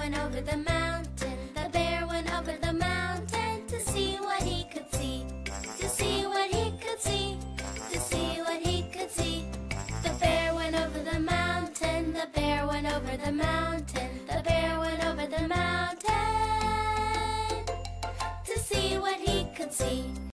went over the mountain. The bear went over the mountain to see what he could see. To see what he could see. To see what he could see. The bear went over the mountain. The bear went over the mountain. The bear went over the mountain to see what he could see.